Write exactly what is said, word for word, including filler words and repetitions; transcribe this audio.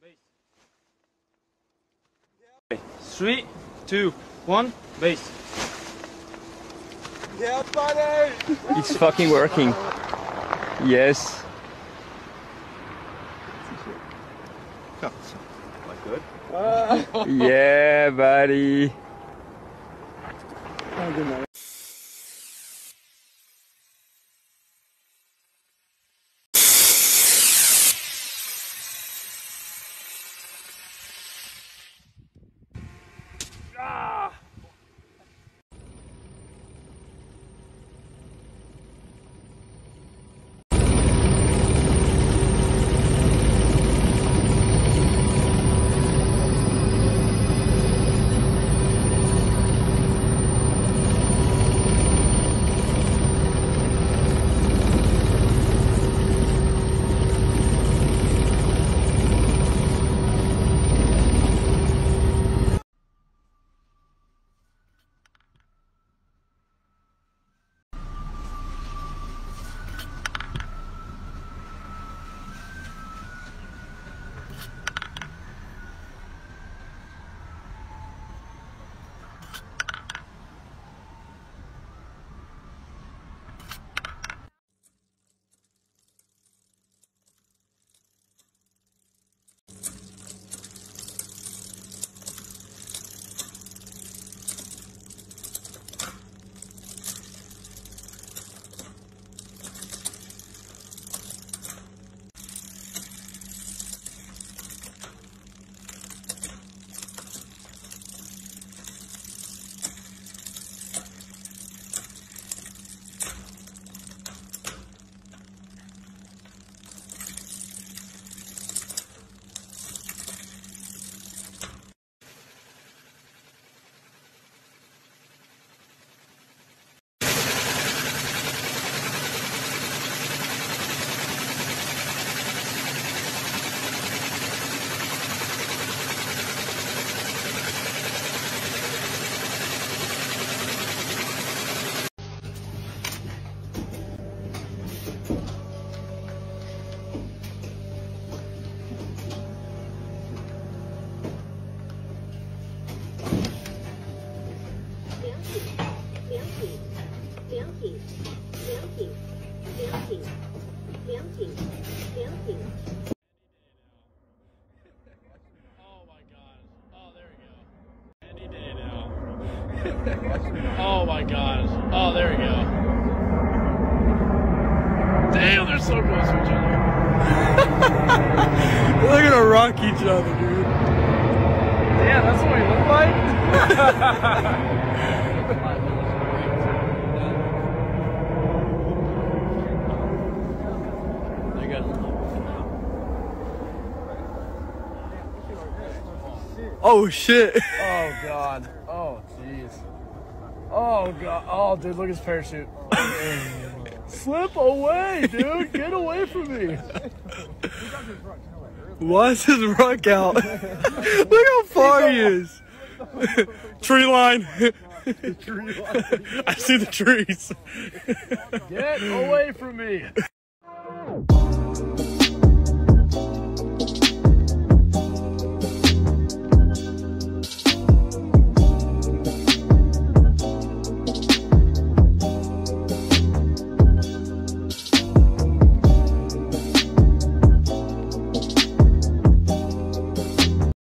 Three, two, one, base. Yeah, buddy! It's fucking working. Yes. Like good? Uh. Yeah, buddy. Oh, good night. Oh my gosh. Oh, there we go. Damn, they're so close to each other. They're gonna rock each other, dude. Damn, that's what we look like? Oh shit. Oh god. Oh jeez. Oh god. Oh dude, look at his parachute. Slip away, dude. Get away from me. Why is his ruck out? Look how far he is. Tree line. Tree line. I see the trees. Get away from me.